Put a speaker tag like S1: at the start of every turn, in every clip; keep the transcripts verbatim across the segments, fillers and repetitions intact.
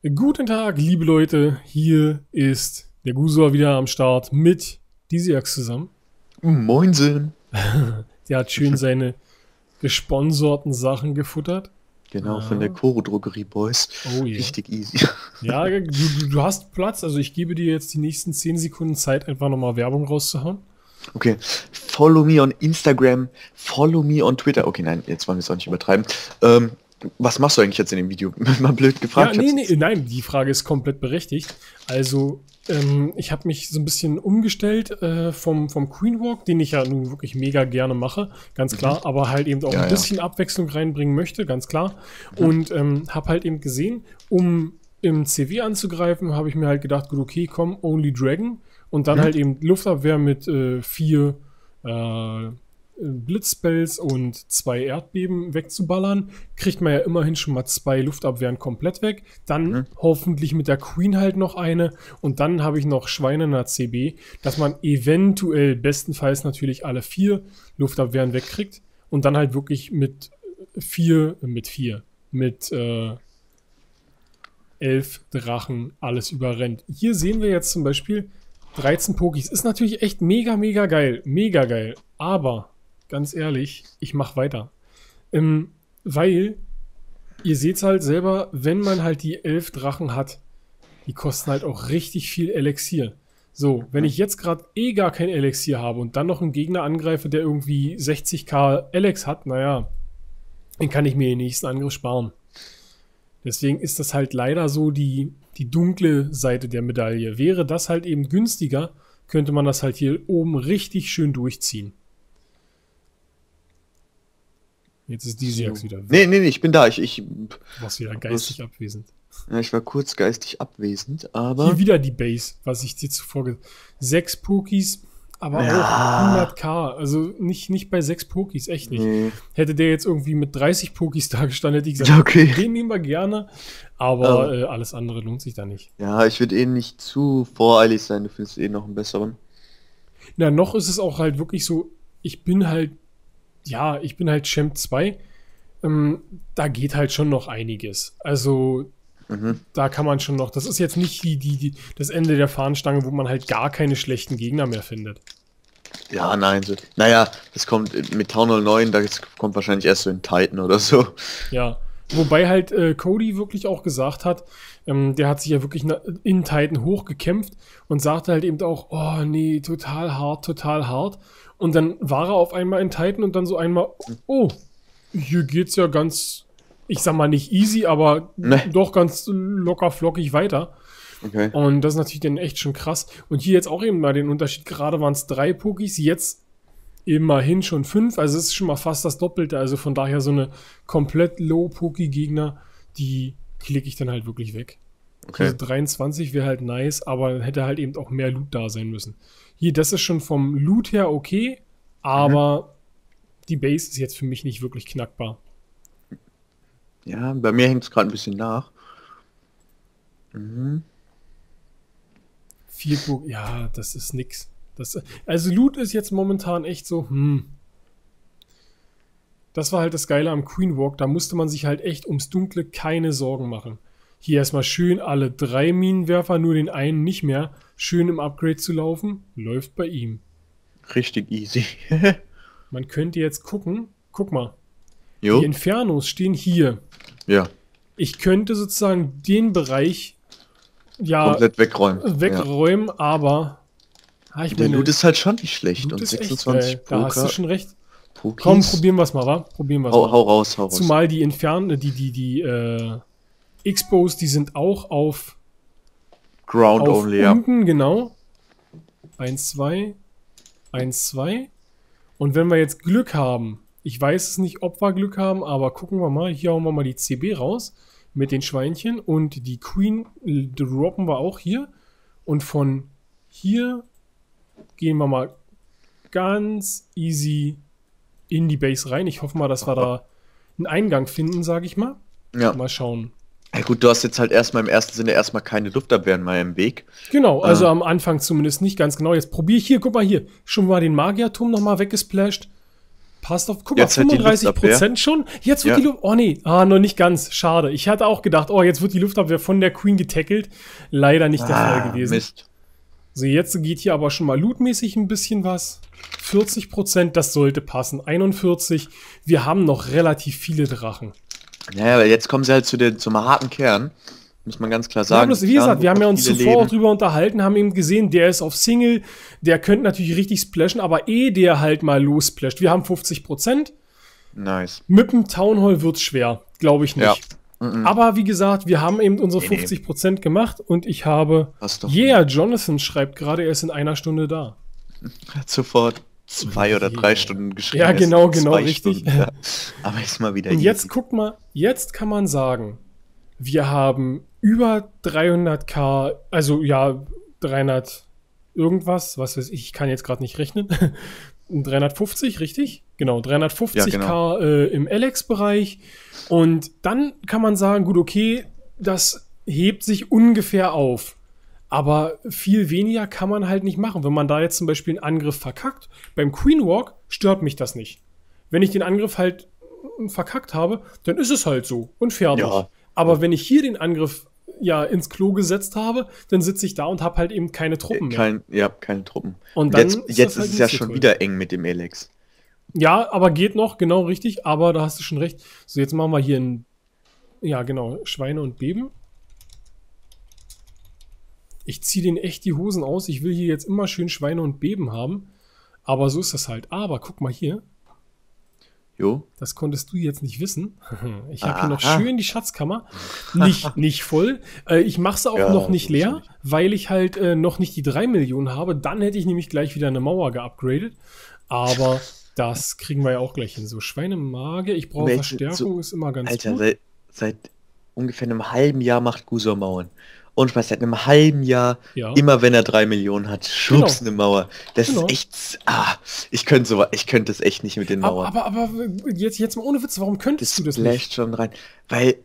S1: Guten Tag, liebe Leute, hier ist der Gusor wieder am Start mit Disiax zusammen.
S2: Moinsen.
S1: Der hat schön seine gesponserten Sachen gefuttert.
S2: Genau,
S1: Ja.
S2: von der Koro Drogerie Boys.
S1: Oh yeah.
S2: Richtig easy.
S1: Ja, du, du, du hast Platz, also ich gebe dir jetzt die nächsten zehn Sekunden Zeit, einfach nochmal Werbung rauszuhauen.
S2: Okay, follow me on Instagram, follow me on Twitter. Okay, nein, jetzt wollen wir es auch nicht übertreiben. Ähm, was machst du eigentlich jetzt in dem Video? Mal blöd gefragt.
S1: Ja, nee, nee, nein, die Frage ist komplett berechtigt. Also, ähm, ich habe mich so ein bisschen umgestellt äh, vom, vom Queen Walk, den ich ja nun wirklich mega gerne mache, ganz klar, mhm. aber halt eben auch
S2: ja,
S1: ein bisschen ja. Abwechslung reinbringen möchte, ganz klar. Mhm. Und ähm, habe halt eben gesehen, um im C W anzugreifen, habe ich mir halt gedacht, gut, okay, komm, Only Dragon. Und dann mhm. halt eben Luftabwehr mit äh, vier äh, Blitzspells und zwei Erdbeben wegzuballern. Kriegt man ja immerhin schon mal zwei Luftabwehren komplett weg. Dann mhm. hoffentlich mit der Queen halt noch eine. Und dann habe ich noch Schweinener C B, dass man eventuell bestenfalls natürlich alle vier Luftabwehren wegkriegt. Und dann halt wirklich mit vier, mit vier, mit äh, elf Drachen alles überrennt. Hier sehen wir jetzt zum Beispiel dreizehn Pokis. Ist natürlich echt mega, mega geil. Mega geil. Aber, ganz ehrlich, ich mach weiter. Ähm, weil, ihr seht halt selber, wenn man halt die elf Drachen hat, die kosten halt auch richtig viel Elixier. So, wenn ich jetzt gerade eh gar kein Elixier habe und dann noch einen Gegner angreife, der irgendwie sechzigtausend Elex hat, naja, dann kann ich mir den nächsten Angriff sparen. Deswegen ist das halt leider so die, die dunkle Seite der Medaille. Wäre das halt eben günstiger, könnte man das halt hier oben richtig schön durchziehen. Jetzt ist Disiax so wieder weg.
S2: Nee, nee, nee, ich bin da. Ich, ich,
S1: du warst wieder geistig was, abwesend.
S2: Ja, ich war kurz geistig abwesend, aber...
S1: Hier wieder die Base, was ich dir zuvor gesagt habe. Sechs Pokis, aber ja. auch hunderttausend. Also nicht, nicht bei sechs Pokis, echt nicht. Nee. Hätte der jetzt irgendwie mit dreißig Pokis da gestanden, hätte ich gesagt,
S2: okay.
S1: den nehmen wir gerne. Aber oh. äh, alles andere lohnt sich da nicht.
S2: Ja, ich würde eh nicht zu voreilig sein. Du findest eh noch einen besseren.
S1: Na, noch ist es auch halt wirklich so, ich bin halt, ja, ich bin halt Champ zwei. Ähm, da geht halt schon noch einiges. Also... Mhm. Da kann man schon noch, das ist jetzt nicht die, die, die, das Ende der Fahnenstange, wo man halt gar keine schlechten Gegner mehr findet.
S2: Ja, nein, so, naja, das kommt mit Town Hall neun, das kommt wahrscheinlich erst so in Titan oder so.
S1: Ja, wobei halt äh, Cody wirklich auch gesagt hat, ähm, der hat sich ja wirklich in Titan hochgekämpft und sagte halt eben auch, oh nee, total hart, total hart. Und dann war er auf einmal in Titan und dann so einmal, oh, hier geht's ja ganz... Ich sag mal nicht easy, aber nee. doch ganz locker flockig weiter.
S2: Okay.
S1: Und das ist natürlich dann echt schon krass. Und hier jetzt auch eben mal den Unterschied. Gerade waren es drei Pokis, jetzt immerhin schon fünf. Also es ist schon mal fast das Doppelte. Also von daher so eine komplett Low-Poki-Gegner, die klicke ich dann halt wirklich weg.
S2: Okay.
S1: Also dreiundzwanzig wäre halt nice, aber hätte halt eben auch mehr Loot da sein müssen. Hier, das ist schon vom Loot her okay, aber mhm. die Base ist jetzt für mich nicht wirklich knackbar.
S2: Ja, bei mir hängt es gerade ein bisschen nach. Mhm.
S1: Vier Burg, ja, das ist nix. Das, also Loot ist jetzt momentan echt so, hm. Das war halt das Geile am Queen Walk, da musste man sich halt echt ums Dunkle keine Sorgen machen. Hier erstmal schön alle drei Minenwerfer, nur den einen nicht mehr. Schön im Upgrade zu laufen, läuft bei ihm.
S2: Richtig easy.
S1: Man könnte jetzt gucken, guck mal.
S2: Jo.
S1: Die Infernos stehen hier.
S2: Ja.
S1: Ich könnte sozusagen den Bereich ja
S2: komplett wegräumen.
S1: Wegräumen, ja. aber
S2: ah, ich der meine, Loot ist halt schon nicht schlecht.
S1: Loot
S2: und
S1: ist
S2: sechsundzwanzig
S1: echt, äh, da hast du schon recht.
S2: Pokis.
S1: Komm, probieren wir es mal, wa? Probieren wir es
S2: hau,
S1: mal.
S2: Hau raus, hau raus.
S1: Zumal die Inferno, die, die, die, äh, Expos, die sind auch auf
S2: Ground
S1: auf
S2: only,
S1: unten,
S2: ja.
S1: genau. Eins, zwei. Eins, zwei. Und wenn wir jetzt Glück haben, ich weiß es nicht, ob wir Glück haben, aber gucken wir mal. Hier hauen wir mal die C B raus mit den Schweinchen. Und die Queen droppen wir auch hier. Und von hier gehen wir mal ganz easy in die Base rein. Ich hoffe mal, dass wir da einen Eingang finden, sage ich mal.
S2: Ja.
S1: Mal schauen.
S2: Ja gut, du hast jetzt halt erstmal im ersten Sinne erstmal keine Luftabwehren mehr im Weg.
S1: Genau, also äh. am Anfang zumindest nicht ganz genau. Jetzt probiere ich hier, guck mal hier, schon mal den Magierturm nochmal weggesplasht. Passt auf, guck
S2: Jetzt
S1: mal,
S2: hat die
S1: fünfunddreißig Prozent schon. Jetzt wird
S2: Ja.
S1: die Luft, oh nee, ah, noch nicht ganz, schade. Ich hatte auch gedacht, oh, jetzt wird die Luftabwehr von der Queen getackelt. Leider nicht der Fall gewesen.
S2: Mist.
S1: So, jetzt geht hier aber schon mal lootmäßig ein bisschen was. vierzig Prozent, das sollte passen. einundvierzig, wir haben noch relativ viele Drachen.
S2: Naja, aber jetzt kommen sie halt zu den, zum harten Kern. Muss man ganz klar
S1: Ja,
S2: sagen.
S1: bloß, wie gesagt, wir haben ja uns
S2: viele
S1: zuvor
S2: leben.
S1: drüber unterhalten, haben eben gesehen, der ist auf Single, der könnte natürlich richtig splashen, aber eh der halt mal lossplasht. Wir haben fünfzig Prozent.
S2: Nice.
S1: Mit dem Town Hall wird's schwer, glaube ich nicht.
S2: Ja. Mhm.
S1: Aber wie gesagt, wir haben eben unsere
S2: Nee, nee.
S1: fünfzig Prozent gemacht und ich habe.
S2: Passt doch.
S1: Yeah, Jonathan schreibt gerade, er ist in einer Stunde da.
S2: Hat sofort zwei oder drei
S1: Yeah.
S2: Stunden geschrieben.
S1: Ja,
S2: Er ist
S1: genau,
S2: zwei
S1: genau, richtig.
S2: Stunden da. Aber ist mal wieder
S1: Und
S2: easy.
S1: jetzt guck mal, jetzt kann man sagen, wir haben über dreihunderttausend, also ja, dreihundert irgendwas, was weiß ich, ich kann jetzt gerade nicht rechnen. dreihundertfünfzig, richtig? Genau, dreihundertfünfzig
S2: Ja,
S1: K äh, im Alex-Bereich. Und dann kann man sagen, gut, okay, das hebt sich ungefähr auf. Aber viel weniger kann man halt nicht machen. Wenn man da jetzt zum Beispiel einen Angriff verkackt, beim Queen Walk stört mich das nicht. Wenn ich den Angriff halt verkackt habe, dann ist es halt so und fertig.
S2: Ja.
S1: Aber wenn ich hier den Angriff ja ins Klo gesetzt habe, dann sitze ich da und habe halt eben keine Truppen mehr.
S2: Kein, ja, keine Truppen.
S1: Und dann
S2: jetzt
S1: ist
S2: jetzt
S1: das halt
S2: ist es ja
S1: nicht so
S2: schon
S1: toll.
S2: wieder eng mit dem Alex.
S1: Ja, aber geht noch, genau richtig, aber da hast du schon recht. So, jetzt machen wir hier ein, ja genau, Schweine und Beben. Ich ziehe den echt die Hosen aus. Ich will hier jetzt immer schön Schweine und Beben haben. Aber so ist das halt. Aber guck mal hier.
S2: Jo.
S1: Das konntest du jetzt nicht wissen. Ich habe hier noch
S2: Aha.
S1: schön die Schatzkammer. Nicht, nicht voll. Äh, ich mache sie auch
S2: Ja,
S1: noch nicht
S2: so
S1: leer,
S2: wahrscheinlich.
S1: weil ich halt äh, noch nicht die drei Millionen habe. Dann hätte ich nämlich gleich wieder eine Mauer geupgradet. Aber das kriegen wir ja auch gleich hin. So, Schweinemage, ich brauche
S2: Welche-
S1: Verstärkung,
S2: so-
S1: ist immer ganz
S2: Alter,
S1: gut.
S2: seit, seit ungefähr einem halben Jahr macht Gusor Mauern. Und Spaß, seit einem halben Jahr,
S1: Ja.
S2: immer wenn er drei Millionen hat, schubst
S1: Genau.
S2: eine Mauer. Das
S1: Genau.
S2: ist echt. Ah, ich könnte so, ich könnte es echt nicht mit den
S1: Aber,
S2: Mauern.
S1: aber, aber jetzt, jetzt mal ohne Witz, warum könntest
S2: das
S1: du das nicht?
S2: splasht schon rein. Weil,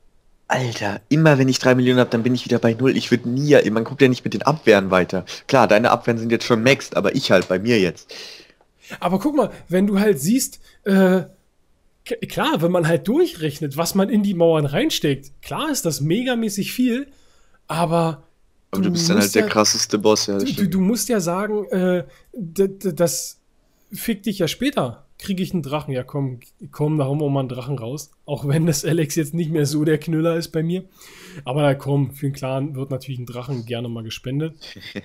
S2: Alter, immer wenn ich drei Millionen habe, dann bin ich wieder bei null. Ich würde nie, man guckt ja nicht mit den Abwehren weiter. Klar, deine Abwehren sind jetzt schon maxed, aber ich halt bei mir jetzt.
S1: Aber guck mal, wenn du halt siehst, äh, k- klar, wenn man halt durchrechnet, was man in die Mauern reinsteckt, klar ist das megamäßig viel, aber
S2: Aber du, bist dann
S1: musst
S2: halt der
S1: ja-
S2: krasseste Boss, ja. Das
S1: Du, du,
S2: stimmt.
S1: du musst ja sagen, äh, d- d- das fickt dich ja später. Kriege ich einen Drachen? Ja, komm, komm, da hauen wir mal einen Drachen raus. Auch wenn das Alex jetzt nicht mehr so der Knüller ist bei mir. Aber da komm, für den Clan wird natürlich ein Drachen gerne mal gespendet.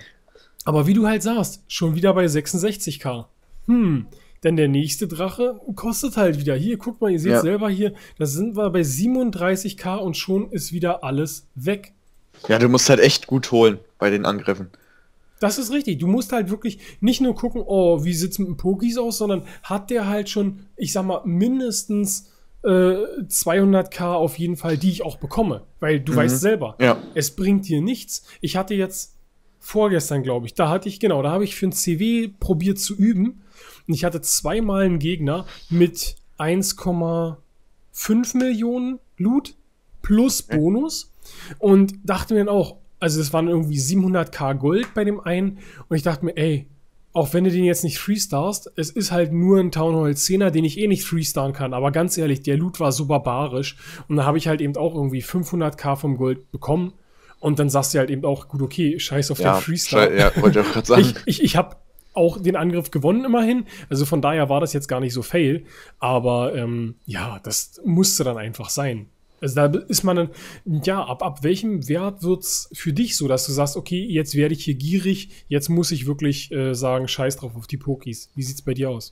S1: Aber wie du halt sagst, schon wieder bei sechsundsechzig K. Hm, denn der nächste Drache kostet halt wieder. Hier, guck mal, ihr seht
S2: Ja.
S1: selber hier, da sind wir bei siebenunddreißig K und schon ist wieder alles weg.
S2: Ja, du musst halt echt gut holen bei den Angriffen.
S1: Das ist richtig. Du musst halt wirklich nicht nur gucken, oh, wie sieht's mit dem Pokis aus, sondern hat der halt schon, ich sag mal, mindestens äh, zweihundert K auf jeden Fall, die ich auch bekomme. Weil du
S2: Mhm.
S1: weißt selber,
S2: Ja.
S1: es bringt dir nichts. Ich hatte jetzt vorgestern, glaube ich, da hatte ich, genau, da habe ich für ein C W probiert zu üben und ich hatte zweimal einen Gegner mit eins Komma fünf Millionen Loot plus Bonus und dachte mir dann auch, also es waren irgendwie siebenhundert K Gold bei dem einen und ich dachte mir, ey, auch wenn du den jetzt nicht freestarst, es ist halt nur ein Town Hall zehner, den ich eh nicht freestaren kann, aber ganz ehrlich, der Loot war so barbarisch und da habe ich halt eben auch irgendwie fünfhundert K vom Gold bekommen und dann sagst du halt eben auch, gut, okay, scheiß auf
S2: Ja,
S1: den Freestar.
S2: schei- ja, wollte ich auch gerade sagen.
S1: Ich, ich, ich habe auch den Angriff gewonnen immerhin. Also von daher war das jetzt gar nicht so fail. Aber ähm, ja, das musste dann einfach sein. Also da ist man dann, ja, ab, ab welchem Wert wird's für dich so, dass du sagst, okay, jetzt werde ich hier gierig, jetzt muss ich wirklich äh, sagen, scheiß drauf auf die Pokis. Wie sieht's bei dir aus?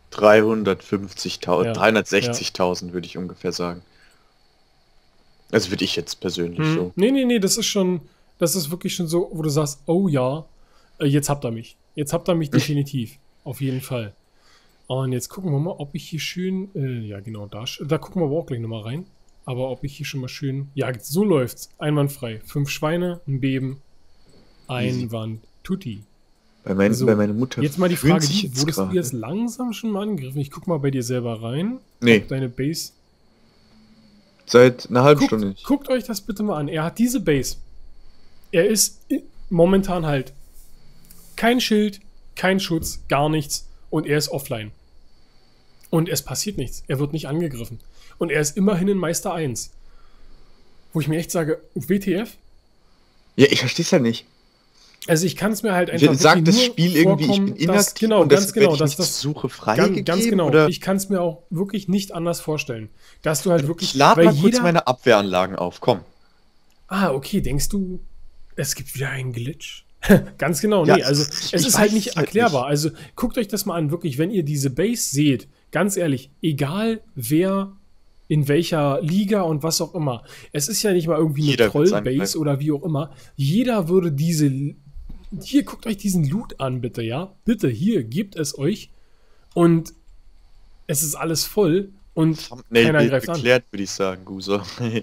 S2: dreihundertfünfzigtausend,
S1: Ja,
S2: dreihundertsechzigtausend würde ich ungefähr sagen. Also würde ich jetzt persönlich
S1: Hm.
S2: so.
S1: Nee, nee, nee, das ist schon, das ist wirklich schon so, wo du sagst, oh ja, äh, jetzt habt ihr mich. Jetzt habt ihr mich definitiv. Auf jeden Fall. Und jetzt gucken wir mal, ob ich hier schön, äh, ja genau, da, sch- da gucken wir aber auch gleich nochmal rein. Aber ob ich hier schon mal schön, ja, so läuft's. Einwandfrei. Fünf Schweine, ein Beben, Einwand, Tutti.
S2: Bei, mein,
S1: So,
S2: bei meiner Mutter.
S1: Jetzt mal die
S2: fühlt
S1: Frage,
S2: sich
S1: die,
S2: jetzt
S1: wurdest du
S2: gerade-
S1: jetzt langsam schon mal angegriffen? Ich guck mal bei dir selber rein.
S2: Nee,
S1: Ob deine Base.
S2: seit einer halben
S1: Guckt,
S2: Stunde nicht.
S1: guckt euch das bitte mal an. Er hat diese Base. Er ist i- momentan halt kein Schild, kein Schutz, gar nichts und er ist offline. Und es passiert nichts. Er wird nicht angegriffen. Und er ist immerhin in Meister eins. Wo ich mir echt sage, W T F?
S2: Ja, ich verstehe es ja nicht.
S1: Also ich kann es mir halt einfach
S2: Sagt das Spiel irgendwie, ich bin
S1: dass,
S2: inaktiv
S1: genau,
S2: und
S1: ganz genau,
S2: ich
S1: dass
S2: nicht
S1: das
S2: Suche
S1: ganz,
S2: freigegeben?
S1: ganz genau.
S2: Oder?
S1: Ich kann es mir auch wirklich nicht anders vorstellen, dass du halt wirklich,
S2: Ich lade
S1: weil
S2: mal kurz
S1: jeder,
S2: meine Abwehranlagen auf, komm.
S1: ah, okay, denkst du, es gibt wieder einen Glitch? Ganz genau,
S2: Ja,
S1: nee, also
S2: ich-
S1: es
S2: ich
S1: ist halt
S2: weiß
S1: nicht
S2: es halt
S1: erklärbar. Also guckt euch das mal an, wirklich, wenn ihr diese Base seht, ganz ehrlich, egal wer in welcher Liga und was auch immer, es ist ja nicht mal irgendwie eine
S2: Jeder wird's
S1: Troll-Base
S2: angreifen.
S1: oder wie auch immer, jeder würde diese, hier, guckt euch diesen Loot an, bitte, ja, bitte, hier, gebt es euch und es ist alles voll und
S2: Nee,
S1: keiner greift an.
S2: geklärt, würde ich sagen, Guser.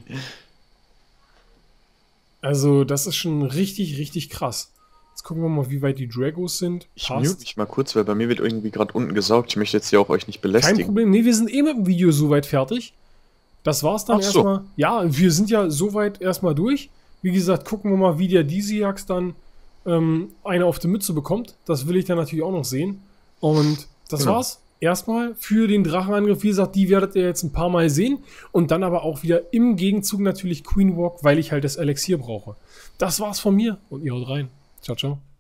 S1: Also das ist schon richtig, richtig krass. Jetzt gucken wir mal, wie weit die Dragos sind.
S2: Ich
S1: Passt.
S2: mute mich mal kurz, weil bei mir wird irgendwie gerade unten gesaugt. Ich möchte jetzt hier auch euch nicht
S1: Kein
S2: belästigen.
S1: Problem. Nee, wir sind eh mit dem Video soweit fertig. Das war's dann
S2: Ach so.
S1: erstmal. Ja, wir sind ja soweit erstmal durch. Wie gesagt, gucken wir mal, wie der Disiax dann ähm, eine auf die Mütze bekommt. Das will ich dann natürlich auch noch sehen. Und das
S2: Genau.
S1: war's. Erstmal für den Drachenangriff. Wie gesagt, die werdet ihr jetzt ein paar Mal sehen. Und dann aber auch wieder im Gegenzug natürlich Queen Walk, weil ich halt das Elixier brauche. Das war's von mir und ihr haut rein. Ciao, ciao.